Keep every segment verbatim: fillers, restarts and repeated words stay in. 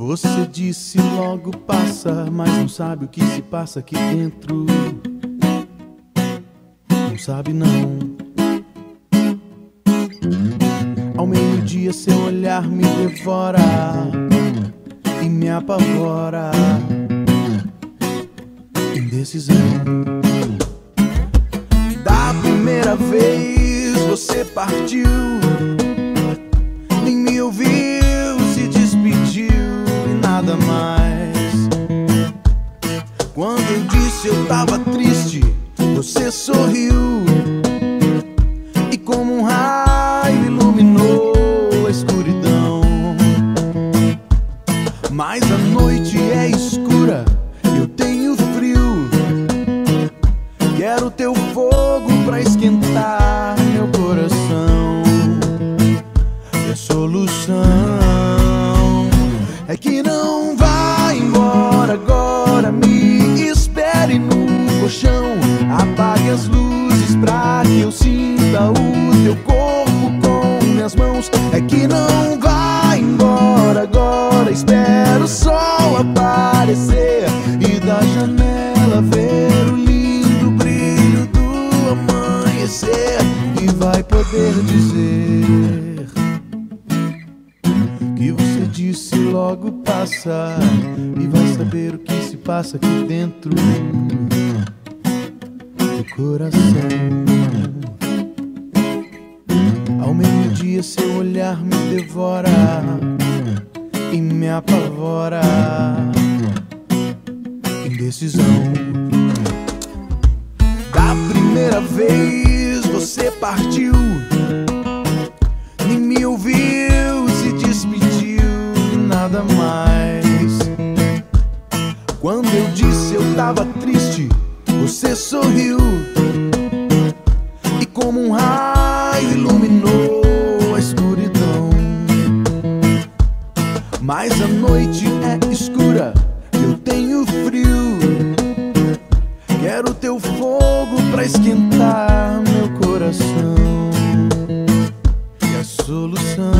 Você disse logo passa, mas não sabe o que se passa aqui dentro. Não sabe não. Ao meio-dia seu olhar me devora e me apavora. Indecisão. Da primeira vez você partiu, nem me ouviu, se despediu e nada mais. Quando eu disse eu tava triste, você sorriu e como um raio iluminou a escuridão. Mas a noite é escura, eu tenho frio, quero teu fogo pra esquentar meu coração. E a solução é que não vá embora agora, me espere no colchão. Apague as luzes pra que eu sinta o teu corpo com minhas mãos. É que não vá embora agora, espero o sol aparecer e da janela ver o lindo brilho do amanhecer. E vai poder dizer que você disse logo passa, e vai saber o que se passa aqui dentro do coração. Ao meio-dia seu olhar me devora e me apavora. Indecisão. Da primeira vez você partiu, nem me ouviu, se despediu e nada mais. Quando eu disse eu tava triste, você sorriu e como um raio iluminou a escuridão. Mas a noite é escura, eu tenho frio, quero teu fogo pra esquentar meu coração. E a solução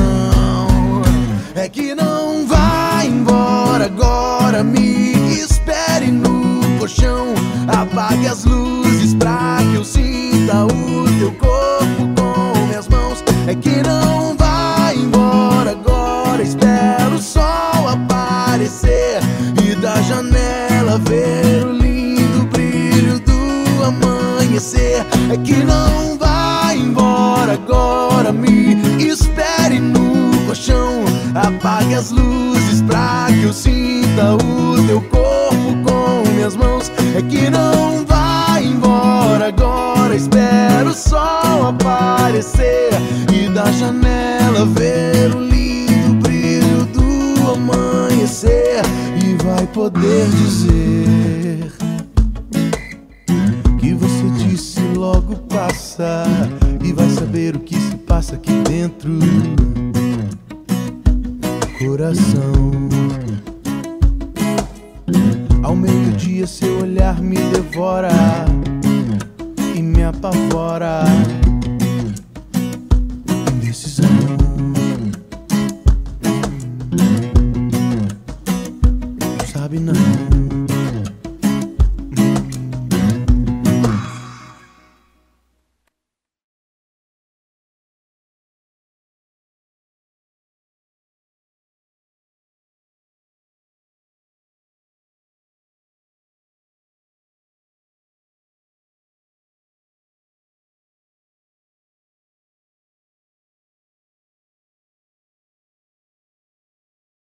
é que não vá embora agora, me espere no colchão. Apague as luzes pra que eu sinta o teu corpo com minhas mãos. É que não vai embora agora, espero o sol aparecer e da janela ver o lindo brilho do amanhecer. É que não vai embora agora, me espere no colchão. Apague as luzes pra que eu sinta o teu corpo com minhas mãos. É que não vai embora agora, espero o sol aparecer e da janela ver o lindo brilho do amanhecer. E vai poder dizer que você disse logo passa, e vai saber o que se passa aqui dentro do coração. Ao meio-dia seu olhar me devora e me apavora.